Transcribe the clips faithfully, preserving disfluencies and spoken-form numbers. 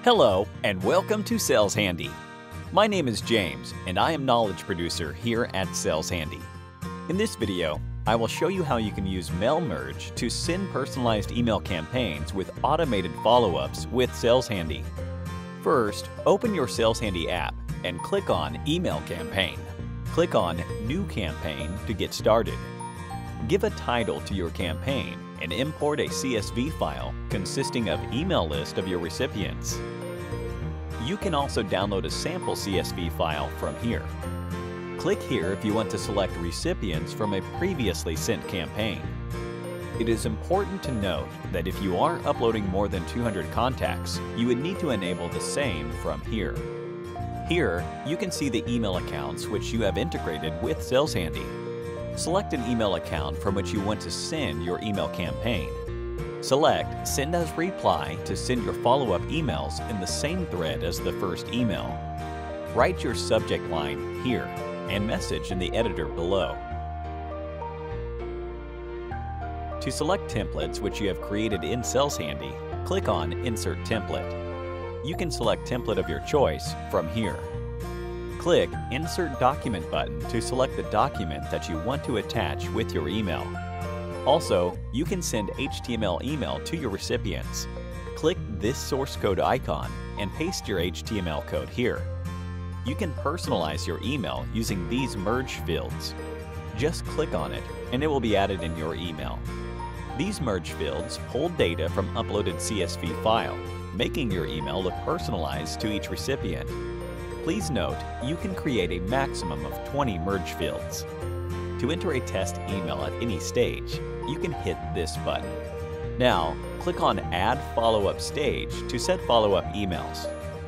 Hello and welcome to SalesHandy. My name is James and I am Knowledge Producer here at SalesHandy. In this video, I will show you how you can use Mail Merge to send personalized email campaigns with automated follow-ups with SalesHandy. First, open your SalesHandy app and click on Email Campaign. Click on New Campaign to get started. Give a title to your campaign and import a C S V file consisting of email list of your recipients. You can also download a sample C S V file from here. Click here if you want to select recipients from a previously sent campaign. It is important to note that if you are uploading more than two hundred contacts, you would need to enable the same from here. Here, you can see the email accounts which you have integrated with SalesHandy. Select an email account from which you want to send your email campaign. Select Send as Reply to send your follow-up emails in the same thread as the first email. Write your subject line here and message in the editor below. To select templates which you have created in SalesHandy, click on Insert Template. You can select template of your choice from here. Click Insert Document button to select the document that you want to attach with your email. Also, you can send H T M L email to your recipients. Click this source code icon and paste your H T M L code here. You can personalize your email using these merge fields. Just click on it and it will be added in your email. These merge fields pull data from uploaded C S V file, making your email look personalized to each recipient. Please note, you can create a maximum of twenty merge fields. To enter a test email at any stage, you can hit this button. Now, click on Add Follow-up Stage to set follow-up emails.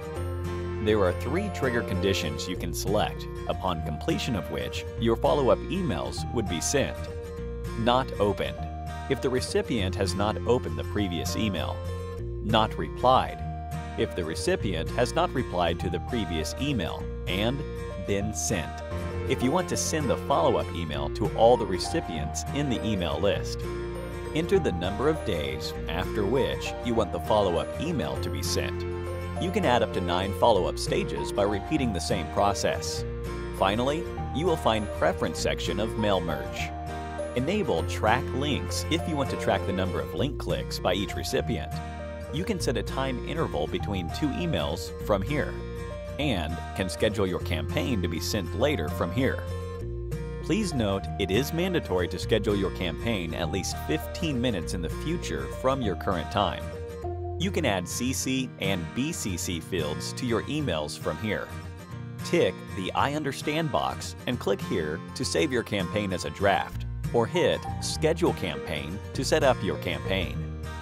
There are three trigger conditions you can select, upon completion of which your follow-up emails would be sent. Not opened, if the recipient has not opened the previous email. Not replied, if the recipient has not replied to the previous email, and been sent, if you want to send the follow-up email to all the recipients in the email list. Enter the number of days after which you want the follow-up email to be sent. You can add up to nine follow-up stages by repeating the same process. Finally, you will find Preference section of Mail Merge. Enable Track Links if you want to track the number of link clicks by each recipient. You can set a time interval between two emails from here, and can schedule your campaign to be sent later from here. Please note it is mandatory to schedule your campaign at least fifteen minutes in the future from your current time. You can add C C and B C C fields to your emails from here. Tick the I understand box and click here to save your campaign as a draft, or hit Schedule Campaign to set up your campaign.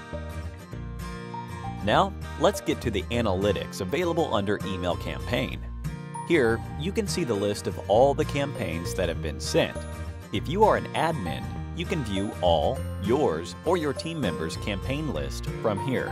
Now, let's get to the analytics available under Email Campaign. Here, you can see the list of all the campaigns that have been sent. If you are an admin, you can view all, yours, or your team members' campaign list from here.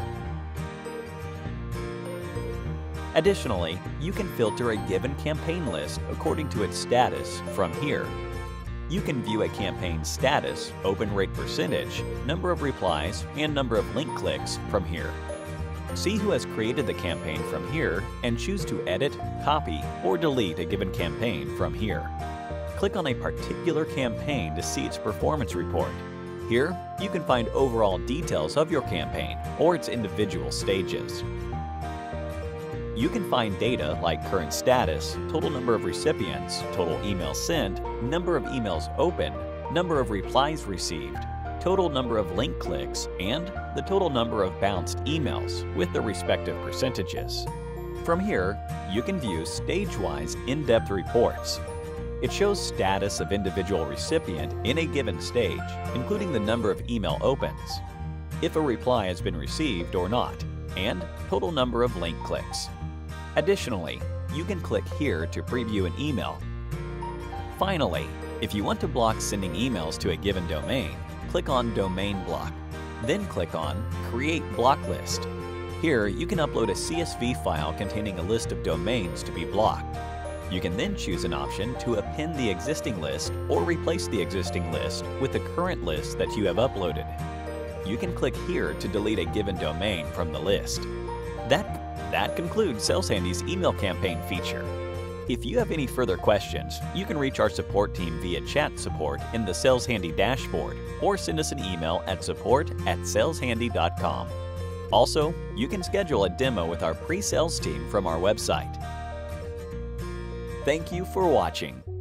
Additionally, you can filter a given campaign list according to its status from here. You can view a campaign's status, open rate percentage, number of replies, and number of link clicks from here. See who has created the campaign from here and choose to edit, copy, or delete a given campaign from here. Click on a particular campaign to see its performance report. Here, you can find overall details of your campaign or its individual stages. You can find data like current status, total number of recipients, total emails sent, number of emails opened, number of replies received, total number of link clicks, and the total number of bounced emails with their respective percentages. From here, you can view stage-wise in-depth reports. It shows status of individual recipient in a given stage, including the number of email opens, if a reply has been received or not, and total number of link clicks. Additionally, you can click here to preview an email. Finally, if you want to block sending emails to a given domain, click on Domain Block, then click on Create Block List. Here, you can upload a C S V file containing a list of domains to be blocked. You can then choose an option to append the existing list or replace the existing list with the current list that you have uploaded. You can click here to delete a given domain from the list. That That concludes SalesHandy's email campaign feature. If you have any further questions, you can reach our support team via chat support in the SalesHandy dashboard or send us an email at support at saleshandy dot com. Also, you can schedule a demo with our pre-sales team from our website. Thank you for watching.